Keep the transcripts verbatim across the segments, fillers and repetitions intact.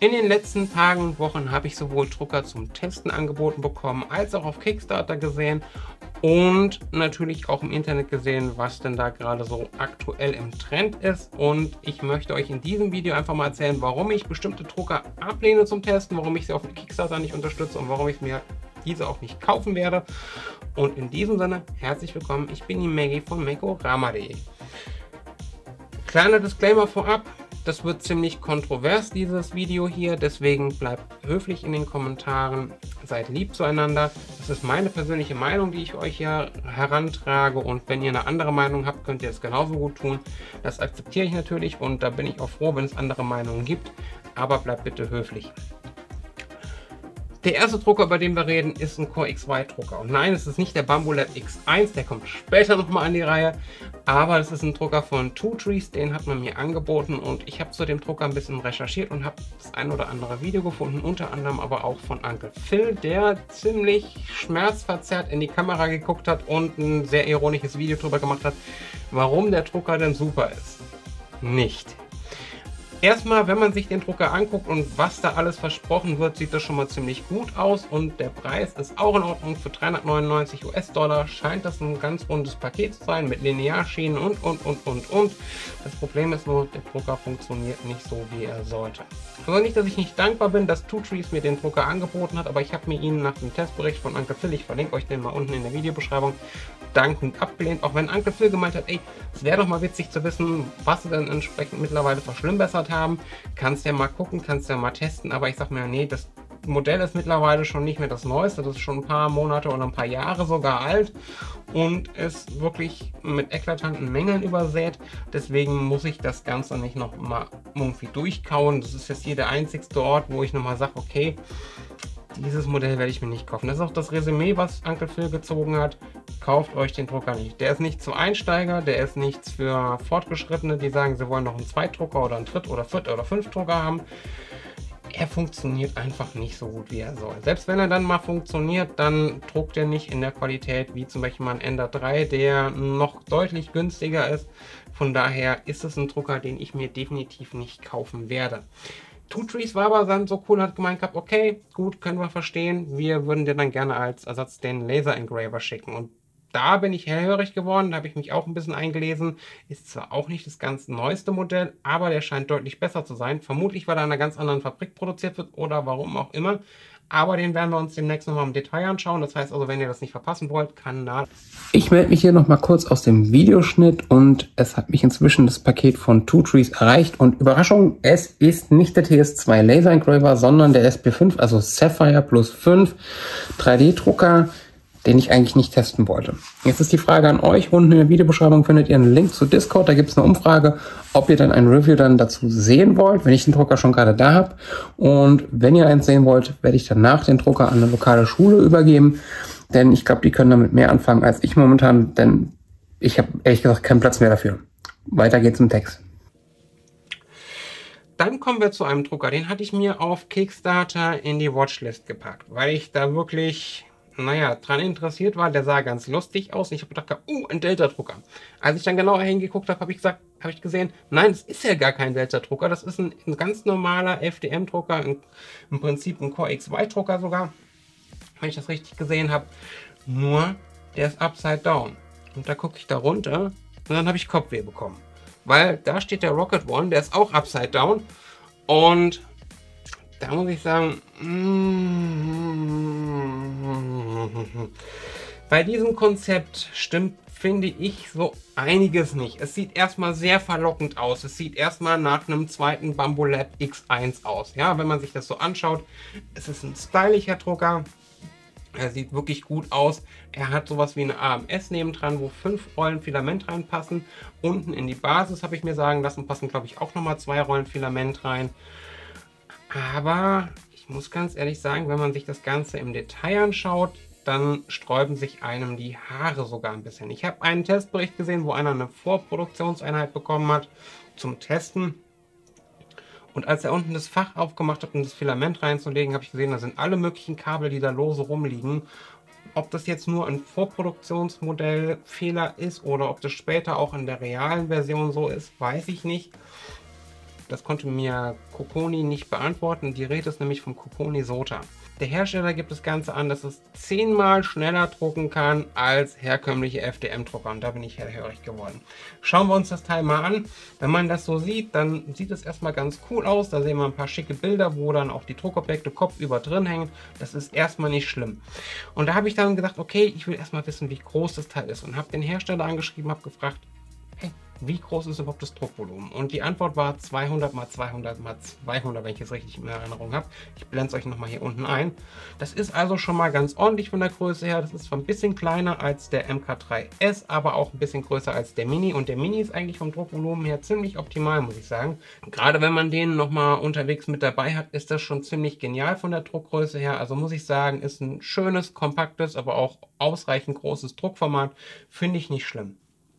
In den letzten Tagen und Wochen habe ich sowohl Drucker zum Testen angeboten bekommen, als auch auf Kickstarter gesehen und natürlich auch im Internet gesehen, was denn da gerade so aktuell im Trend ist. Und ich möchte euch in diesem Video einfach mal erzählen, warum ich bestimmte Drucker ablehne zum Testen, warum ich sie auf dem Kickstarter nicht unterstütze und warum ich mir diese auch nicht kaufen werde. Und in diesem Sinne, herzlich willkommen, ich bin die Maggie von Macorama punkt de. Kleiner Disclaimer vorab. Das wird ziemlich kontrovers, dieses Video hier, deswegen bleibt höflich in den Kommentaren, seid lieb zueinander. Das ist meine persönliche Meinung, die ich euch hier herantrage, und wenn ihr eine andere Meinung habt, könnt ihr es genauso gut tun. Das akzeptiere ich natürlich und da bin ich auch froh, wenn es andere Meinungen gibt, aber bleibt bitte höflich. Der erste Drucker, über den wir reden, ist ein Core X Y Drucker. Und nein, es ist nicht der Bambolab X eins, der kommt später nochmal an die Reihe. Aber es ist ein Drucker von Two Trees, den hat man mir angeboten. Und ich habe zu dem Drucker ein bisschen recherchiert und habe das ein oder andere Video gefunden. Unter anderem aber auch von Uncle Phil, der ziemlich schmerzverzerrt in die Kamera geguckt hat und ein sehr ironisches Video darüber gemacht hat, warum der Drucker denn super ist. Nicht. Erstmal, wenn man sich den Drucker anguckt und was da alles versprochen wird, sieht das schon mal ziemlich gut aus und der Preis ist auch in Ordnung. Für dreihundertneunundneunzig US-Dollar scheint das ein ganz rundes Paket zu sein mit Linearschienen und und und und und. Das Problem ist nur, der Drucker funktioniert nicht so, wie er sollte. Also nicht, dass ich nicht dankbar bin, dass Two Trees mir den Drucker angeboten hat, aber ich habe mir ihn nach dem Testbericht von Uncle Phil, ich verlinke euch den mal unten in der Videobeschreibung, dankend abgelehnt. Auch wenn Uncle Phil gemeint hat, ey, es wäre doch mal witzig zu wissen, was sie dann entsprechend mittlerweile verschlimmbessert haben. Kannst ja mal gucken, kannst ja mal testen, aber ich sag mir, nee, das Modell ist mittlerweile schon nicht mehr das Neueste, das ist schon ein paar Monate oder ein paar Jahre sogar alt und ist wirklich mit eklatanten Mängeln übersät. Deswegen muss ich das Ganze nicht noch mal irgendwie durchkauen. Das ist jetzt hier der einzigste Ort, wo ich noch mal sage, okay, dieses Modell werde ich mir nicht kaufen. Das ist auch das Resümee, was Uncle Phil gezogen hat. Kauft euch den Drucker nicht. Der ist nicht zu Einsteiger, der ist nichts für Fortgeschrittene, die sagen, sie wollen noch einen Zweitdrucker oder einen Dritt- oder Viert- oder Fünftdrucker haben. Er funktioniert einfach nicht so gut, wie er soll. Selbst wenn er dann mal funktioniert, dann druckt er nicht in der Qualität wie zum Beispiel mal ein Ender drei, der noch deutlich günstiger ist. Von daher ist es ein Drucker, den ich mir definitiv nicht kaufen werde. Two Trees war aber dann so cool, hat gemeint gehabt, okay, gut, können wir verstehen, wir würden dir dann gerne als Ersatz den Laser Engraver schicken. Und da bin ich hellhörig geworden, da habe ich mich auch ein bisschen eingelesen. Ist zwar auch nicht das ganz neueste Modell, aber der scheint deutlich besser zu sein. Vermutlich, weil er in einer ganz anderen Fabrik produziert wird oder warum auch immer. Aber den werden wir uns demnächst nochmal im Detail anschauen. Das heißt also, wenn ihr das nicht verpassen wollt, Kanal. Ich melde mich hier nochmal kurz aus dem Videoschnitt und es hat mich inzwischen das Paket von Two Trees erreicht. Und Überraschung, es ist nicht der T S zwei Laser Engraver, sondern der S P fünf, also Sapphire Plus fünf drei D Drucker, den ich eigentlich nicht testen wollte. Jetzt ist die Frage an euch. Unten in der Videobeschreibung findet ihr einen Link zu Discord. Da gibt es eine Umfrage, ob ihr dann ein Review dann dazu sehen wollt, wenn ich den Drucker schon gerade da habe. Und wenn ihr eins sehen wollt, werde ich danach den Drucker an eine lokale Schule übergeben. Denn ich glaube, die können damit mehr anfangen als ich momentan. Denn ich habe ehrlich gesagt keinen Platz mehr dafür. Weiter geht's im Text. Dann kommen wir zu einem Drucker. Den hatte ich mir auf Kickstarter in die Watchlist gepackt, weil ich da wirklich, naja, dran interessiert war. Der sah ganz lustig aus. Ich habe gedacht, uh, ein Delta-Drucker. Als ich dann genauer hingeguckt habe, habe ich gesagt, habe ich gesehen, nein, es ist ja gar kein Delta-Drucker. Das ist ein, ein ganz normaler F D M-Drucker, im Prinzip ein Core X Y-Drucker sogar, wenn ich das richtig gesehen habe. Nur, der ist upside down. Und da gucke ich da runter und dann habe ich Kopfweh bekommen. Weil da steht der Rocket One, der ist auch upside down. Und da muss ich sagen, bei diesem Konzept stimmt, finde ich, so einiges nicht. Es sieht erstmal sehr verlockend aus. Es sieht erstmal nach einem zweiten Bambolab X eins aus. Ja, wenn man sich das so anschaut, es ist ein stylischer Drucker. Er sieht wirklich gut aus. Er hat sowas wie eine A M S nebendran, wo fünf Rollen Filament reinpassen. Unten in die Basis, habe ich mir sagen lassen, passen, glaube ich, auch nochmal zwei Rollen Filament rein. Aber ich muss ganz ehrlich sagen, wenn man sich das Ganze im Detail anschaut, dann sträuben sich einem die Haare sogar ein bisschen. Ich habe einen Testbericht gesehen, wo einer eine Vorproduktionseinheit bekommen hat zum Testen. Und als er unten das Fach aufgemacht hat, um das Filament reinzulegen, habe ich gesehen, da sind alle möglichen Kabel, die da lose rumliegen. Ob das jetzt nur ein Vorproduktionsmodellfehler ist oder ob das später auch in der realen Version so ist, weiß ich nicht. Das konnte mir Coconi nicht beantworten. Die Rede ist nämlich vom Coconi Sota. Der Hersteller gibt das Ganze an, dass es zehnmal schneller drucken kann als herkömmliche F D M-Drucker. Und da bin ich hellhörig geworden. Schauen wir uns das Teil mal an. Wenn man das so sieht, dann sieht es erstmal ganz cool aus. Da sehen wir ein paar schicke Bilder, wo dann auch die Druckobjekte kopfüber drin hängen. Das ist erstmal nicht schlimm. Und da habe ich dann gedacht, okay, ich will erstmal wissen, wie groß das Teil ist. Und habe den Hersteller angeschrieben, habe gefragt, hey, wie groß ist überhaupt das Druckvolumen? Und die Antwort war zweihundert mal zweihundert mal zweihundert, wenn ich es richtig in Erinnerung habe. Ich blende es euch nochmal hier unten ein. Das ist also schon mal ganz ordentlich von der Größe her. Das ist zwar ein bisschen kleiner als der M K drei S, aber auch ein bisschen größer als der Mini. Und der Mini ist eigentlich vom Druckvolumen her ziemlich optimal, muss ich sagen. Gerade wenn man den nochmal unterwegs mit dabei hat, ist das schon ziemlich genial von der Druckgröße her. Also muss ich sagen, ist ein schönes, kompaktes, aber auch ausreichend großes Druckformat. Finde ich nicht schlimm.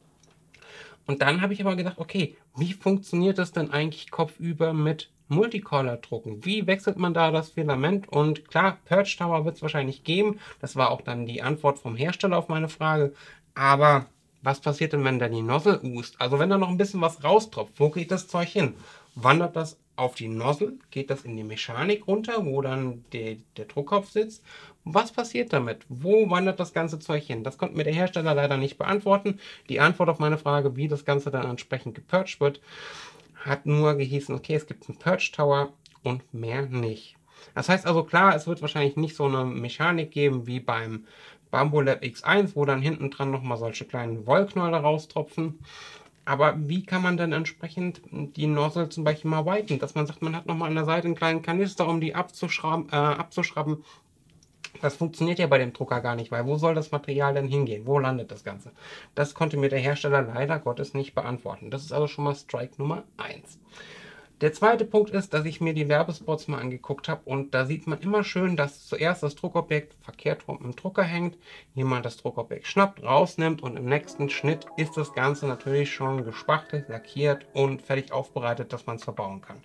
Und dann habe ich aber gedacht, okay, wie funktioniert das denn eigentlich kopfüber mit Multicolor-Drucken? Wie wechselt man da das Filament? Und klar, Purge Tower wird es wahrscheinlich geben. Das war auch dann die Antwort vom Hersteller auf meine Frage. Aber was passiert denn, wenn da die Nozzle ust? Also wenn da noch ein bisschen was raustropft, wo geht das Zeug hin? Wandert das auf die Nozzle? Geht das in die Mechanik runter, wo dann der, der Druckkopf sitzt? Was passiert damit? Wo wandert das ganze Zeug hin? Das konnte mir der Hersteller leider nicht beantworten. Die Antwort auf meine Frage, wie das Ganze dann entsprechend gepurged wird, hat nur gehießen, okay, es gibt einen Purge Tower und mehr nicht. Das heißt also klar, es wird wahrscheinlich nicht so eine Mechanik geben wie beim Bambolab X eins, wo dann hinten dran nochmal solche kleinen Wollknäuel raustropfen. Aber wie kann man denn entsprechend die Nozzle zum Beispiel mal weiten? Dass man sagt, man hat nochmal an der Seite einen kleinen Kanister, um die abzuschrauben, äh, abzuschrauben. Das funktioniert ja bei dem Drucker gar nicht, weil wo soll das Material denn hingehen? Wo landet das Ganze? Das konnte mir der Hersteller leider Gottes nicht beantworten. Das ist also schon mal Strike Nummer eins. Der zweite Punkt ist, dass ich mir die Werbespots mal angeguckt habe und da sieht man immer schön, dass zuerst das Druckobjekt verkehrt rum im Drucker hängt, jemand das Druckobjekt schnappt, rausnimmt und im nächsten Schnitt ist das Ganze natürlich schon gespachtelt, lackiert und fertig aufbereitet, dass man es verbauen kann.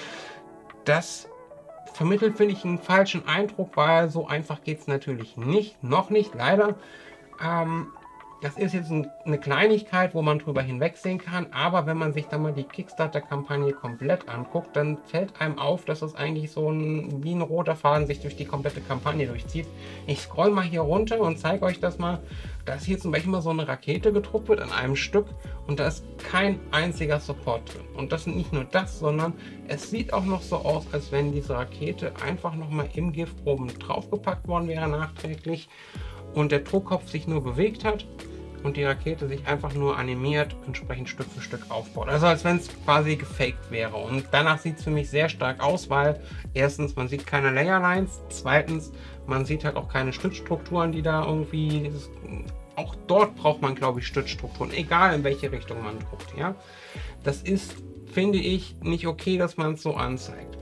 Das vermittelt, finde ich, einen falschen Eindruck, weil so einfach geht es natürlich nicht, noch nicht, leider. Ähm, das ist jetzt ein, eine Kleinigkeit, wo man drüber hinwegsehen kann, aber wenn man sich dann mal die Kickstarter-Kampagne komplett anguckt, dann fällt einem auf, dass das eigentlich so ein, wie ein roter Faden sich durch die komplette Kampagne durchzieht. Ich scroll mal hier runter und zeige euch das mal, dass hier zum Beispiel mal so eine Rakete gedruckt wird an einem Stück und da ist kein einziger Support drin. Und das ist nicht nur das, sondern es sieht auch noch so aus, als wenn diese Rakete einfach nochmal im Gift oben drauf gepackt worden wäre nachträglich und der Druckkopf sich nur bewegt hat und die Rakete sich einfach nur animiert, entsprechend Stück für Stück aufbaut. Also als wenn es quasi gefaked wäre. Und danach sieht es für mich sehr stark aus, weil erstens, man sieht keine Layerlines, zweitens, man sieht halt auch keine Stützstrukturen, die da irgendwie... Das, auch dort braucht man, glaube ich, Stützstrukturen, egal in welche Richtung man druckt. Ja? Das ist, finde ich, nicht okay, dass man es so anzeigt.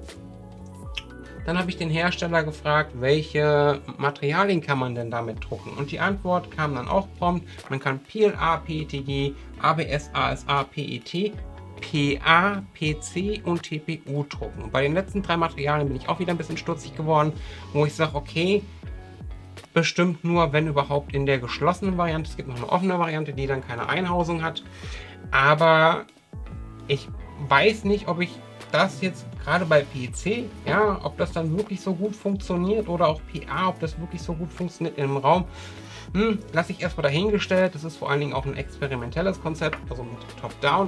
Dann habe ich den Hersteller gefragt, welche Materialien kann man denn damit drucken? Und die Antwort kam dann auch prompt. Man kann P L A, P E T G, A B S, A S A, P E T, P A, P C und T P U drucken. Und bei den letzten drei Materialien bin ich auch wieder ein bisschen stutzig geworden, wo ich sage, okay, bestimmt nur, wenn überhaupt in der geschlossenen Variante. Es gibt noch eine offene Variante, die dann keine Einhausung hat. Aber ich weiß nicht, ob ich das jetzt gerade bei P C, ja, ob das dann wirklich so gut funktioniert oder auch P A, ob das wirklich so gut funktioniert im Raum. Hm, lasse ich erstmal dahingestellt. Das ist vor allen Dingen auch ein experimentelles Konzept, also mit Top-Down.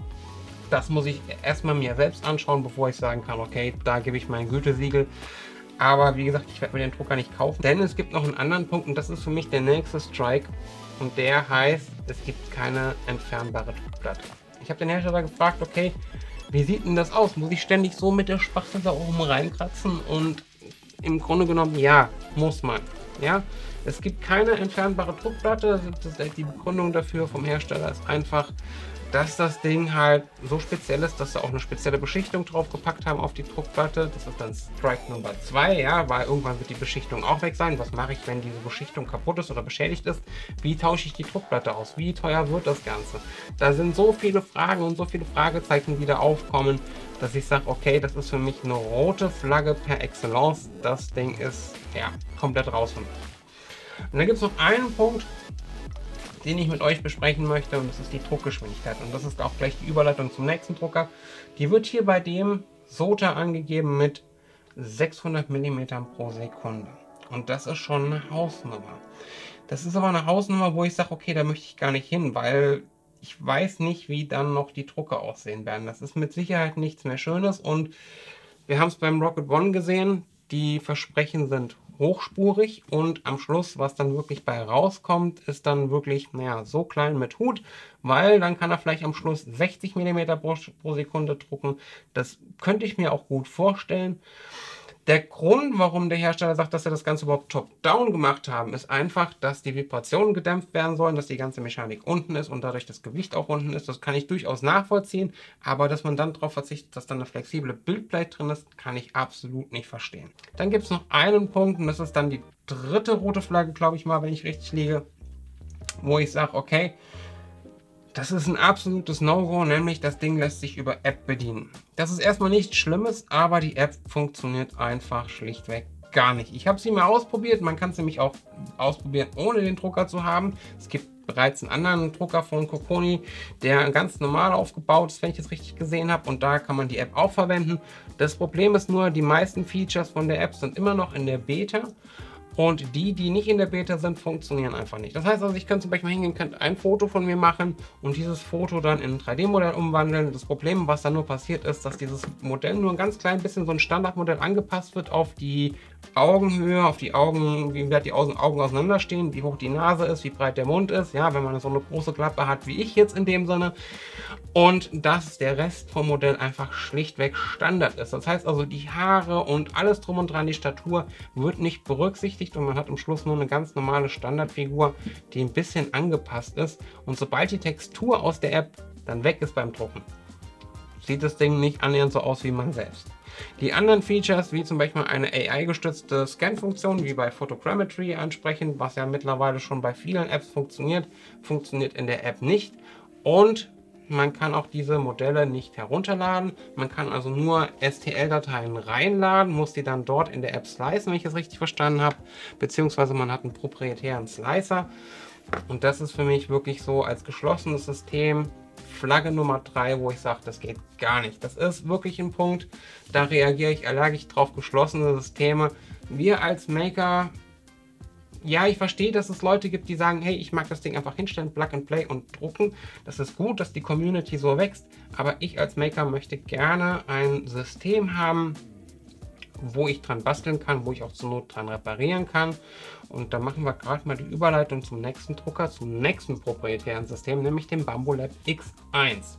Das muss ich erstmal mir selbst anschauen, bevor ich sagen kann, okay, da gebe ich mein Gütesiegel. Aber wie gesagt, ich werde mir den Drucker nicht kaufen, denn es gibt noch einen anderen Punkt und das ist für mich der nächste Strike und der heißt, es gibt keine entfernbare Druckplatte. Ich habe den Hersteller gefragt, okay, wie sieht denn das aus? Muss ich ständig so mit der Spachtel da oben reinkratzen? Und im Grunde genommen, ja, muss man. Ja, es gibt keine entfernbare Druckplatte. Die Begründung dafür vom Hersteller ist einfach, dass das Ding halt so speziell ist, dass sie auch eine spezielle Beschichtung drauf gepackt haben auf die Druckplatte. Das ist dann Strike Nummer zwei, ja, weil irgendwann wird die Beschichtung auch weg sein. Was mache ich, wenn diese Beschichtung kaputt ist oder beschädigt ist? Wie tausche ich die Druckplatte aus? Wie teuer wird das Ganze? Da sind so viele Fragen und so viele Fragezeichen, die da aufkommen, dass ich sage, okay, das ist für mich eine rote Flagge per Excellence. Das Ding ist, ja, komplett raus von mir. Und dann gibt es noch einen Punkt, den ich mit euch besprechen möchte, und das ist die Druckgeschwindigkeit. Und das ist auch gleich die Überleitung zum nächsten Drucker. Die wird hier bei dem SOTA angegeben mit sechshundert Millimeter pro Sekunde. Und das ist schon eine Hausnummer. Das ist aber eine Hausnummer, wo ich sage, okay, da möchte ich gar nicht hin, weil ich weiß nicht, wie dann noch die Drucker aussehen werden. Das ist mit Sicherheit nichts mehr Schönes, und wir haben es beim Rocket One gesehen, die Versprechen sind hochspurig, und am Schluss, was dann wirklich bei rauskommt, ist dann wirklich, naja, so klein mit Hut, weil dann kann er vielleicht am Schluss sechzig Millimeter pro, pro Sekunde drucken. Das könnte ich mir auch gut vorstellen. Der Grund, warum der Hersteller sagt, dass er das Ganze überhaupt top-down gemacht haben, ist einfach, dass die Vibrationen gedämpft werden sollen, dass die ganze Mechanik unten ist und dadurch das Gewicht auch unten ist. Das kann ich durchaus nachvollziehen, aber dass man dann darauf verzichtet, dass dann eine flexible Bildplate drin ist, kann ich absolut nicht verstehen. Dann gibt es noch einen Punkt, und das ist dann die dritte rote Flagge, glaube ich mal, wenn ich richtig liege, wo ich sage, okay, das ist ein absolutes No-Go, nämlich das Ding lässt sich über App bedienen. Das ist erstmal nichts Schlimmes, aber die App funktioniert einfach schlichtweg gar nicht. Ich habe sie mal ausprobiert, man kann sie nämlich auch ausprobieren, ohne den Drucker zu haben. Es gibt bereits einen anderen Drucker von Coconi, der ganz normal aufgebaut ist, wenn ich das richtig gesehen habe, und da kann man die App auch verwenden. Das Problem ist nur, die meisten Features von der App sind immer noch in der Beta. Und die, die nicht in der Beta sind, funktionieren einfach nicht. Das heißt also, ich könnte zum Beispiel mal hingehen, könnte ein Foto von mir machen und dieses Foto dann in ein drei D Modell umwandeln. Das Problem, was dann nur passiert, ist, dass dieses Modell nur ein ganz klein bisschen so ein Standardmodell angepasst wird auf die Augenhöhe, auf die Augen, wie weit die Augen auseinanderstehen, wie hoch die Nase ist, wie breit der Mund ist. Ja, wenn man so eine große Klappe hat, wie ich jetzt in dem Sinne. Und dass der Rest vom Modell einfach schlichtweg Standard ist. Das heißt also, die Haare und alles drum und dran, die Statur wird nicht berücksichtigt, und man hat am Schluss nur eine ganz normale Standardfigur, die ein bisschen angepasst ist. Und sobald die Textur aus der App dann weg ist beim Drucken, sieht das Ding nicht annähernd so aus wie man selbst. Die anderen Features, wie zum Beispiel eine A I-gestützte Scan-Funktion, wie bei Photogrammetry ansprechen, was ja mittlerweile schon bei vielen Apps funktioniert, funktioniert in der App nicht. Und man kann auch diese Modelle nicht herunterladen. Man kann also nur S T L-Dateien reinladen, muss die dann dort in der App slicen, wenn ich es richtig verstanden habe. Beziehungsweise man hat einen proprietären Slicer. Und das ist für mich wirklich so als geschlossenes System Flagge Nummer drei, wo ich sage, das geht gar nicht. Das ist wirklich ein Punkt, da reagiere ich allergisch drauf, geschlossene Systeme. Wir als Maker, ja, ich verstehe, dass es Leute gibt, die sagen, hey, ich mag das Ding einfach hinstellen, Plug and Play und drucken. Das ist gut, dass die Community so wächst, aber ich als Maker möchte gerne ein System haben, wo ich dran basteln kann, wo ich auch zur Not dran reparieren kann. Und da machen wir gerade mal die Überleitung zum nächsten Drucker, zum nächsten proprietären System, nämlich dem Bambolab X eins.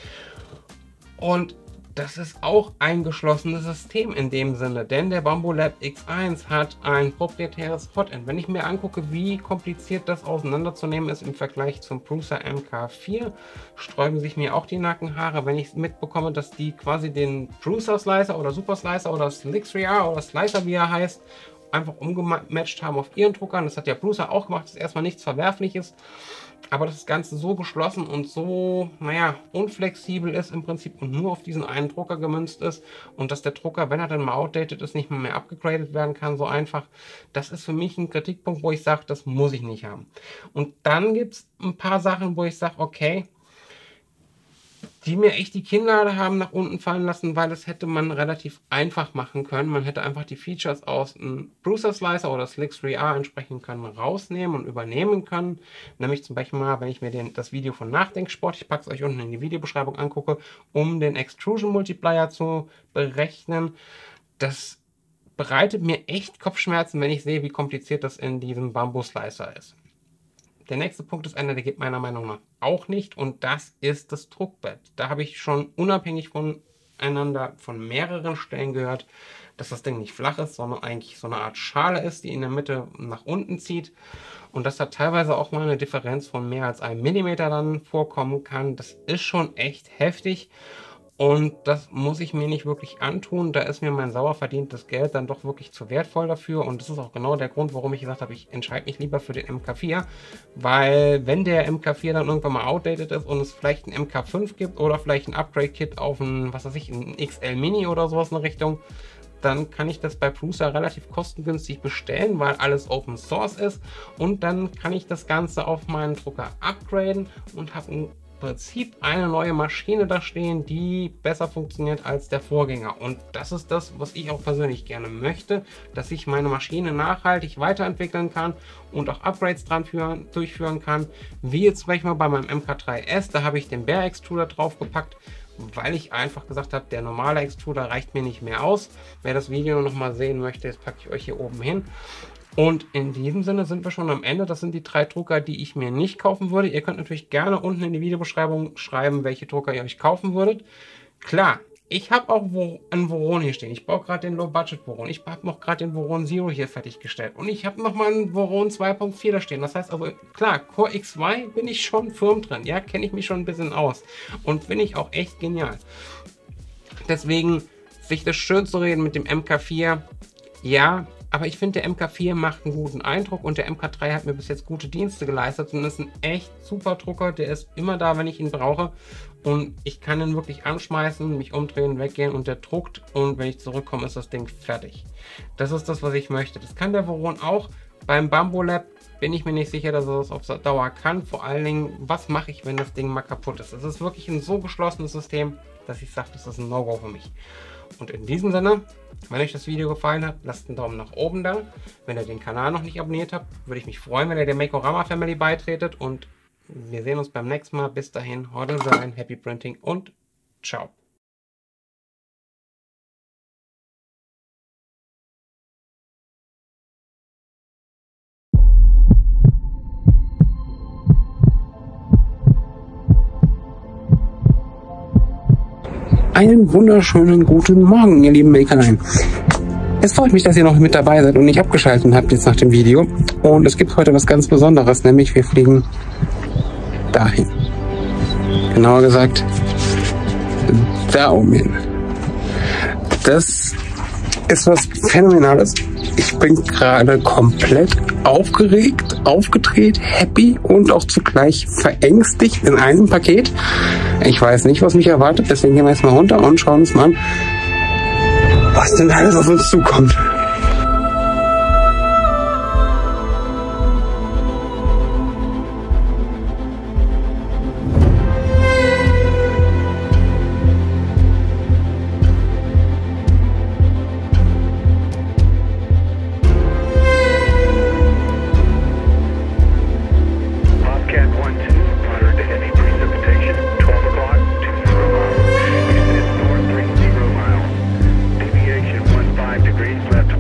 Und das ist auch ein geschlossenes System in dem Sinne, denn der Bambolab X eins hat ein proprietäres Hotend. Wenn ich mir angucke, wie kompliziert das auseinanderzunehmen ist im Vergleich zum Prusa M K vier, sträuben sich mir auch die Nackenhaare, wenn ich mitbekomme, dass die quasi den Prusa Slicer oder Super Slicer oder Slick drei R oder Slicer, wie er heißt, einfach umgematcht haben auf ihren Druckern. Das hat der Prusa auch gemacht, das ist erstmal nichts Verwerfliches. Aber das Ganze so geschlossen und so, naja, unflexibel ist im Prinzip und nur auf diesen einen Drucker gemünzt ist, und dass der Drucker, wenn er dann mal outdated ist, nicht mehr, mehr abgegradet werden kann, so einfach. Das ist für mich ein Kritikpunkt, wo ich sage, das muss ich nicht haben. Und dann gibt es ein paar Sachen, wo ich sage, okay, die mir echt die Kinnlade haben nach unten fallen lassen, weil das hätte man relativ einfach machen können. Man hätte einfach die Features aus einem Prusa Slicer oder Slick drei R entsprechend können rausnehmen und übernehmen können. Nämlich zum Beispiel mal, wenn ich mir den, das Video von Nachdenksport, ich packe es euch unten in die Videobeschreibung, angucke, um den Extrusion Multiplier zu berechnen. Das bereitet mir echt Kopfschmerzen, wenn ich sehe, wie kompliziert das in diesem Bambu Slicer ist. Der nächste Punkt ist einer, der geht meiner Meinung nach auch nicht, und das ist das Druckbett. Da habe ich schon unabhängig voneinander von mehreren Stellen gehört, dass das Ding nicht flach ist, sondern eigentlich so eine Art Schale ist, die in der Mitte nach unten zieht. Und dass da teilweise auch mal eine Differenz von mehr als einem Millimeter dann vorkommen kann. Das ist schon echt heftig. Und das muss ich mir nicht wirklich antun. Da ist mir mein sauer verdientes Geld dann doch wirklich zu wertvoll dafür. Und das ist auch genau der Grund, warum ich gesagt habe, ich entscheide mich lieber für den M K vier. Weil wenn der M K vier dann irgendwann mal outdated ist und es vielleicht ein M K fünf gibt oder vielleicht ein Upgrade-Kit auf ein, was weiß ich, ein X L Mini oder sowas in der Richtung, dann kann ich das bei Prusa relativ kostengünstig bestellen, weil alles Open Source ist. Und dann kann ich das Ganze auf meinen Drucker upgraden und habe ein Prinzip eine neue Maschine da stehen, die besser funktioniert als der Vorgänger. Und das ist das, was ich auch persönlich gerne möchte, dass ich meine Maschine nachhaltig weiterentwickeln kann und auch Upgrades dran führen, durchführen kann, wie jetzt zum Beispiel bei meinem M K drei S. Da habe ich den Bear Extruder draufgepackt, weil ich einfach gesagt habe, der normale Extruder reicht mir nicht mehr aus. Wer das Video noch mal sehen möchte, das packe ich euch hier oben hin. Und in diesem Sinne sind wir schon am Ende. Das sind die drei Drucker, die ich mir nicht kaufen würde. Ihr könnt natürlich gerne unten in die Videobeschreibung schreiben, welche Drucker ihr euch kaufen würdet. Klar, ich habe auch einen Voron hier stehen. Ich baue gerade den Low-Budget Voron. Ich habe noch gerade den Voron Zero hier fertiggestellt. Und ich habe noch mal einen Voron zwei Punkt vier da stehen. Das heißt also, klar, Core X zwei bin ich schon firm drin. Ja, kenne ich mich schon ein bisschen aus. Und finde ich auch echt genial. Deswegen, sich das schön zu reden mit dem M K vier, ja. Aber ich finde, der M K vier macht einen guten Eindruck und der M K drei hat mir bis jetzt gute Dienste geleistet und ist ein echt super Drucker. Der ist immer da, wenn ich ihn brauche und ich kann ihn wirklich anschmeißen, mich umdrehen, weggehen und der druckt und wenn ich zurückkomme, ist das Ding fertig. Das ist das, was ich möchte. Das kann der Voron auch. Beim Bambolab bin ich mir nicht sicher, dass er das auf Dauer kann. Vor allen Dingen, was mache ich, wenn das Ding mal kaputt ist? Es ist wirklich ein so geschlossenes System, dass ich sage, das ist ein No-Go für mich. Und in diesem Sinne, wenn euch das Video gefallen hat, lasst einen Daumen nach oben da. Wenn ihr den Kanal noch nicht abonniert habt, würde ich mich freuen, wenn ihr der Makeorama Family beitretet. Und wir sehen uns beim nächsten Mal. Bis dahin, haut rein, Happy Printing und ciao. Einen wunderschönen guten Morgen, ihr lieben Makerlein. Es freut mich, dass ihr noch mit dabei seid und nicht abgeschaltet habt jetzt nach dem Video. Und es gibt heute was ganz Besonderes, nämlich wir fliegen dahin. Genauer gesagt, da oben hin. Das ist was Phänomenales. Ich bin gerade komplett aufgeregt, aufgedreht, happy und auch zugleich verängstigt in einem Paket. Ich weiß nicht, was mich erwartet, deswegen gehen wir jetzt mal runter und schauen uns mal an, was denn alles auf uns zukommt. Left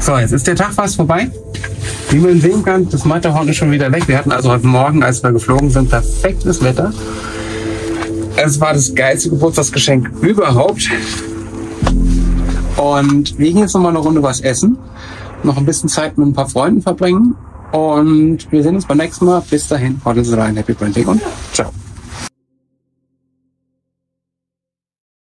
So, jetzt ist der Tag fast vorbei. Wie man sehen kann, das Matterhorn ist schon wieder weg. Wir hatten also heute Morgen, als wir geflogen sind, perfektes Wetter. Es war das geilste Geburtstagsgeschenk überhaupt. Und wir gehen jetzt noch mal eine Runde was essen. Noch ein bisschen Zeit mit ein paar Freunden verbringen. Und wir sehen uns beim nächsten Mal. Bis dahin, haut es rein. Happy Birthday und ciao.